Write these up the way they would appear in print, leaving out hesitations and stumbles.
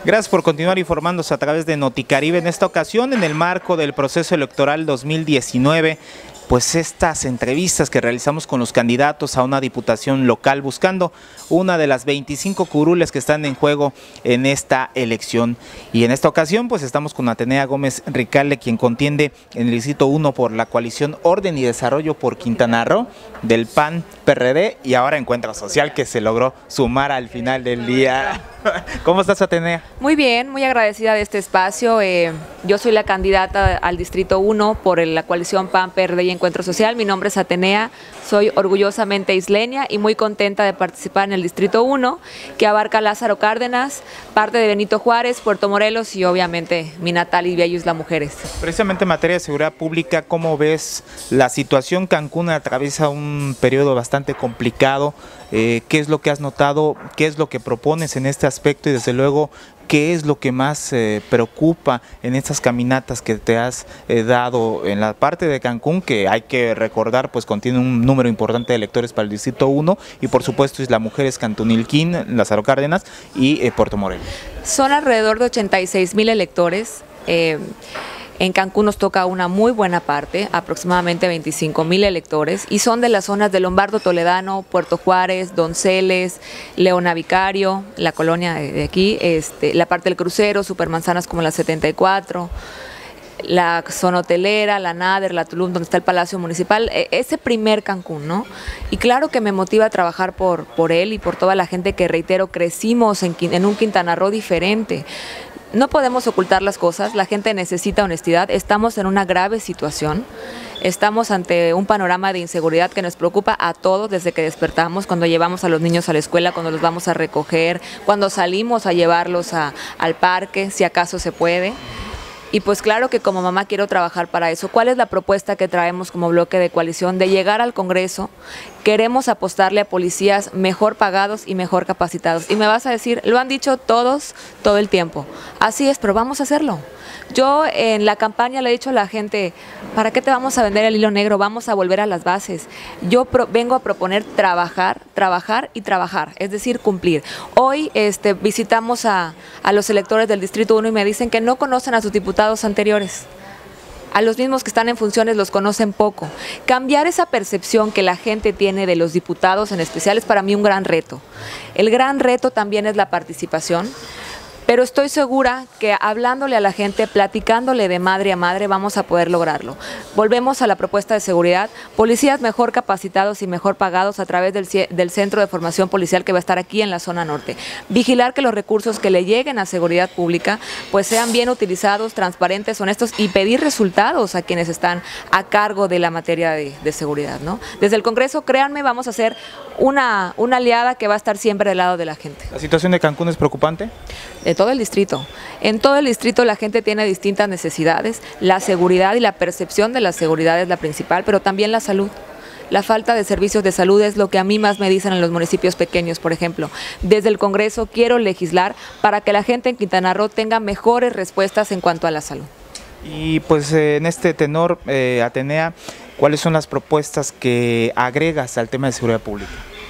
Gracias por continuar informándose a través de Noticaribe. En esta ocasión, en el marco del proceso electoral 2019, pues estas entrevistas que realizamos con los candidatos a una diputación local buscando una de las 25 curules que están en juego en esta elección. Y en esta ocasión pues estamos con Atenea Gómez Ricalde, quien contiende en el distrito 1 por la coalición Orden y Desarrollo por Quintana Roo del PAN PRD y ahora Encuentro Social, que se logró sumar al final del día. ¿Cómo estás, Atenea? Muy bien, muy agradecida de este espacio. Yo soy la candidata al distrito 1 por la coalición PAN PRD y Encuentro Social. Mi nombre es Atenea, soy orgullosamente isleña y muy contenta de participar en el distrito 1, que abarca Lázaro Cárdenas, parte de Benito Juárez, Puerto Morelos y obviamente mi natal y bello Isla Mujeres. Precisamente en materia de seguridad pública, ¿cómo ves la situación? Cancún atraviesa un periodo bastante complicado. ¿Qué es lo que has notado? ¿Qué es lo que propones en este aspecto? Y desde luego, ¿qué es lo que más preocupa en estas caminatas que te has dado en la parte de Cancún, que hay que recordar, pues contiene un número importante de electores para el distrito 1 y por supuesto Isla Mujeres, Cantunilquín, Lázaro Cárdenas y Puerto Morelos? Son alrededor de 86,000 electores. En Cancún nos toca una muy buena parte, aproximadamente 25,000 electores, y son de las zonas de Lombardo Toledano, Puerto Juárez, Donceles, Leona Vicario, la colonia de aquí, la parte del crucero, Supermanzanas como la 74, la zona hotelera, la Nader, la Tulum, donde está el Palacio Municipal, ese primer Cancún, ¿no? Y claro que me motiva a trabajar por él y por toda la gente que, reitero, crecimos en un Quintana Roo diferente. No podemos ocultar las cosas, la gente necesita honestidad, estamos en una grave situación, estamos ante un panorama de inseguridad que nos preocupa a todos desde que despertamos, cuando llevamos a los niños a la escuela, cuando los vamos a recoger, cuando salimos a llevarlos al parque, si acaso se puede. Y pues claro que como mamá quiero trabajar para eso. ¿Cuál es la propuesta que traemos como bloque de coalición? De llegar al Congreso, queremos apostarle a policías mejor pagados y mejor capacitados. Y me vas a decir, lo han dicho todos, todo el tiempo. Así es, pero vamos a hacerlo. Yo en la campaña le he dicho a la gente, ¿para qué te vamos a vender el hilo negro? Vamos a volver a las bases. Yo vengo a proponer trabajar, trabajar y trabajar, es decir, cumplir. Hoy visitamos a los electores del Distrito 1 y me dicen que no conocen a sus diputados anteriores. A los mismos que están en funciones los conocen poco. Cambiar esa percepción que la gente tiene de los diputados en especial es para mí un gran reto. El gran reto también es la participación. Pero estoy segura que hablándole a la gente, platicándole de madre a madre, vamos a poder lograrlo. Volvemos a la propuesta de seguridad, policías mejor capacitados y mejor pagados a través del Centro de Formación Policial que va a estar aquí en la zona norte. Vigilar que los recursos que le lleguen a seguridad pública pues sean bien utilizados, transparentes, honestos y pedir resultados a quienes están a cargo de la materia de seguridad, ¿no? Desde el Congreso, créanme, vamos a ser una aliada que va a estar siempre del lado de la gente. ¿La situación de Cancún es preocupante? De todo el distrito. En todo el distrito la gente tiene distintas necesidades, la seguridad y la percepción de la seguridad es la principal, pero también la salud. La falta de servicios de salud es lo que a mí más me dicen en los municipios pequeños, por ejemplo. Desde el Congreso quiero legislar para que la gente en Quintana Roo tenga mejores respuestas en cuanto a la salud. Y pues en este tenor, Atenea, ¿cuáles son las propuestas que agregas al tema de seguridad pública?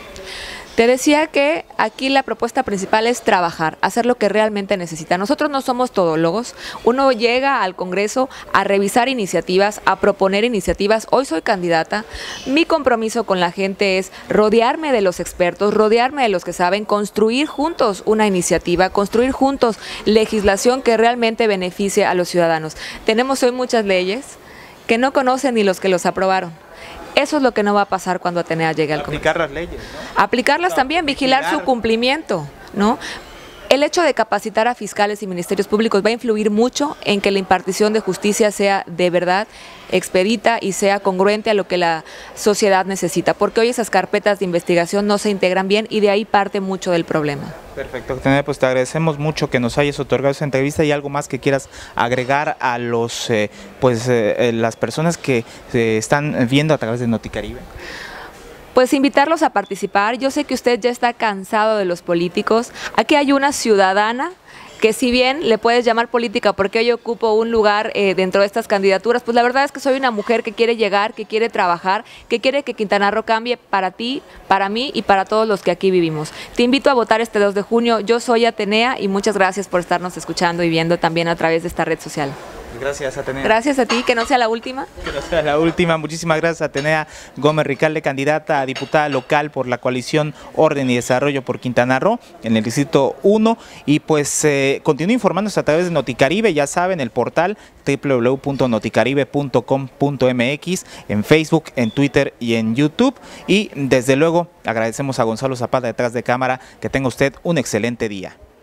Te decía que aquí la propuesta principal es trabajar, hacer lo que realmente necesita. Nosotros no somos todólogos, uno llega al Congreso a revisar iniciativas, a proponer iniciativas. Hoy soy candidata, mi compromiso con la gente es rodearme de los expertos, rodearme de los que saben, construir juntos una iniciativa, construir juntos legislación que realmente beneficie a los ciudadanos. Tenemos hoy muchas leyes que no conocen ni los que los aprobaron. Eso es lo que no va a pasar cuando Atenea llegue al Congreso. Aplicar las leyes, ¿no? Aplicarlas también, vigilar su cumplimiento, ¿no? El hecho de capacitar a fiscales y ministerios públicos va a influir mucho en que la impartición de justicia sea de verdad expedita y sea congruente a lo que la sociedad necesita, porque hoy esas carpetas de investigación no se integran bien y de ahí parte mucho del problema. Perfecto, pues te agradecemos mucho que nos hayas otorgado esta entrevista y algo más que quieras agregar a los las personas que están viendo a través de Noticaribe. Pues invitarlos a participar. Yo sé que usted ya está cansado de los políticos. Aquí hay una ciudadana que si bien le puedes llamar política porque yo ocupo un lugar dentro de estas candidaturas, pues la verdad es que soy una mujer que quiere llegar, que quiere trabajar, que quiere que Quintana Roo cambie para ti, para mí y para todos los que aquí vivimos. Te invito a votar este 2 de junio. Yo soy Atenea y muchas gracias por estarnos escuchando y viendo también a través de esta red social. Gracias, Atenea. Gracias a ti, que no sea la última. Que no sea la última. Muchísimas gracias, Atenea Gómez Ricalde, candidata a diputada local por la coalición Orden y Desarrollo por Quintana Roo en el Distrito 1. Y pues continúe informándose a través de Noticaribe, ya saben, el portal www.noticaribe.com.mx, en Facebook, en Twitter y en YouTube. Y desde luego agradecemos a Gonzalo Zapata detrás de cámara. Que tenga usted un excelente día.